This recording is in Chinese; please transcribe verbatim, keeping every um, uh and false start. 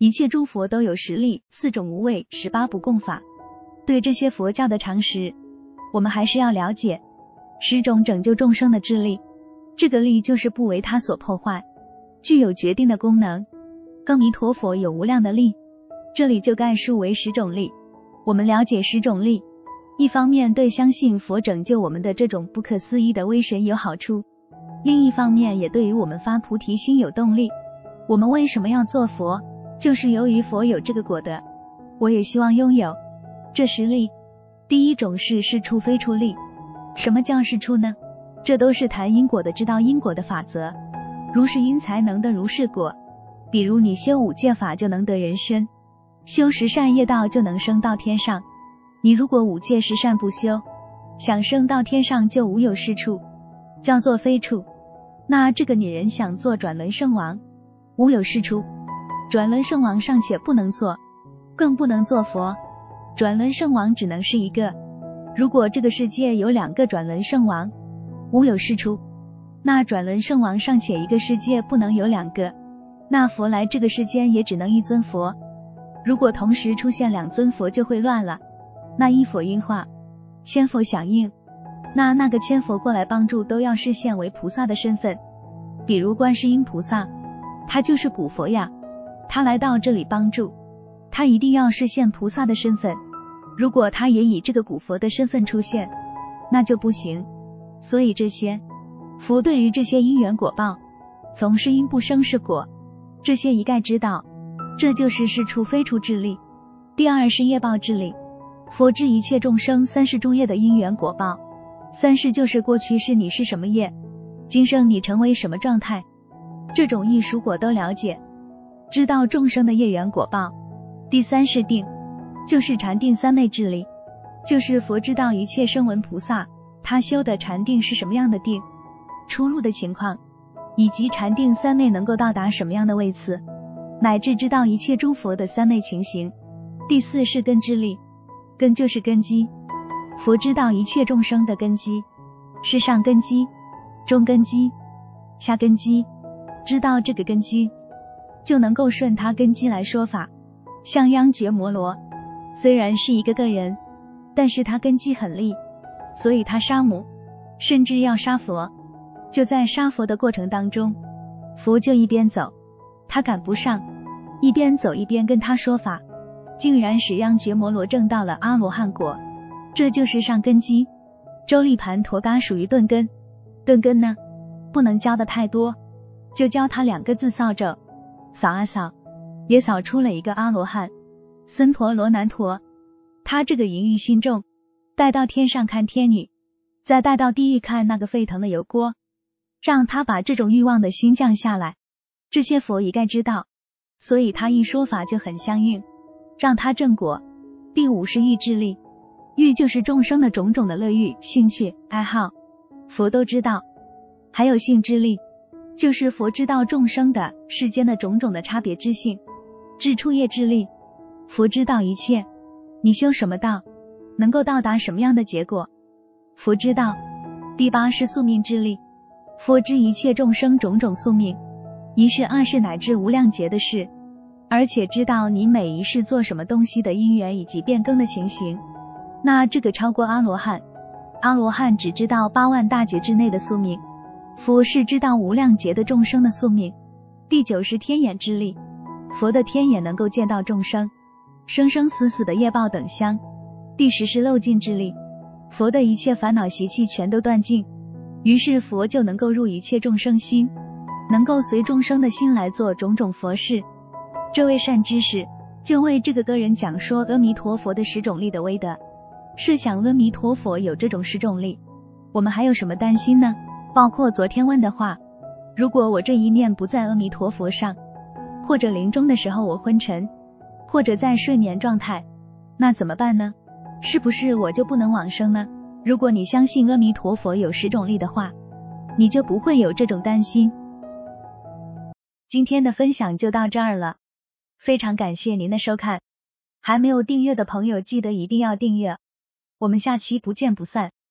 一切诸佛都有十力，四种无畏，十八不共法。对这些佛教的常识，我们还是要了解。十种拯救众生的智力，这个力就是不为他所破坏，具有决定的功能。阿弥陀佛有无量的力，这里就概述为十种力。我们了解十种力，一方面对相信佛拯救我们的这种不可思议的威神有好处，另一方面也对于我们发菩提心有动力。我们为什么要做佛？就是由于佛有这个果德，我也希望拥有这十力。第一种是是处非处力。什么叫是处呢？这都是谈因果的，知道因果的法则。如是因才能得如是果。比如你修五戒法就能得人身，修十善业道就能升到天上。你如果五戒十善不修，想升到天上就无有是处，叫做非处。那这个女人想做转轮圣王，无有是处，转轮圣王尚且不能做，更不能做佛。转轮圣王只能是一个。如果这个世界有两个转轮圣王，无有是处，那转轮圣王尚且一个世界不能有两个，那佛来这个世间也只能一尊佛。如果同时出现两尊佛就会乱了。那一佛应化，千佛响应，那那个千佛过来帮助都要视现为菩萨的身份。比如观世音菩萨，他就是古佛呀，他来到这里帮助，他一定要视现菩萨的身份。如果他也以这个古佛的身份出现，那就不行。所以这些佛对于这些因缘果报，从是因不生是果，这些一概知道，这就是是处非处之力。第二是业报之力。佛知一切众生三世诸业的因缘果报。三世就是过去是你是什么业，今生你成为什么状态，这种因属果都了解，知道众生的业缘果报。第三是定，就是禅定三昧之力，就是佛知道一切声闻菩萨他修的禅定是什么样的定，出入的情况，以及禅定三昧能够到达什么样的位次，乃至知道一切诸佛的三昧情形。第四是根之力。根就是根基，佛知道一切众生的根基，是上根基、中根基、下根基，知道这个根基，就能够顺他根基来说法。像央觉摩罗，虽然是一个个人，但是他根基很利，所以他杀母，甚至要杀佛。就在杀佛的过程当中，佛就一边走，他赶不上，一边走一边跟他说法，竟然使央觉摩罗证到了阿罗汉果，这就是上根基。周利盘陀嘎属于钝根，钝根呢，不能教的太多，就教他两个字扫帚，扫啊扫，也扫出了一个阿罗汉。孙陀罗难陀，他这个淫欲心重，带到天上看天女，再带到地狱看那个沸腾的油锅，让他把这种欲望的心降下来。这些佛一概知道，所以他一说法就很相应，让他正果。第五是欲之力。欲就是众生的种种的乐欲、兴趣、爱好，佛都知道。还有性之力，就是佛知道众生的世间的种种的差别之性。至处业之力，佛知道一切，你修什么道，能够到达什么样的结果，佛知道。第八是宿命之力。佛知一切众生种种宿命，一世二世乃至无量劫的事，而且知道你每一世做什么东西的因缘以及变更的情形。那这个超过阿罗汉，阿罗汉只知道八万大劫之内的宿命，佛是知道无量劫的众生的宿命。第九是天眼之力。佛的天眼能够见到众生生生死死的业报等相。第十是漏尽之力。佛的一切烦恼习气全都断尽，于是佛就能够入一切众生心，能够随众生的心来做种种佛事。这位善知识就为这个个人讲说阿弥陀佛的十种力的威德。试想阿弥陀佛有这种十种力，我们还有什么担心呢？包括昨天问的话，如果我这一念不在阿弥陀佛上，或者临终的时候我昏沉，或者在睡眠状态，那怎么办呢？是不是我就不能往生呢？如果你相信阿弥陀佛有十种力的话，你就不会有这种担心。今天的分享就到这儿了，非常感谢您的收看，还没有订阅的朋友记得一定要订阅，我们下期不见不散。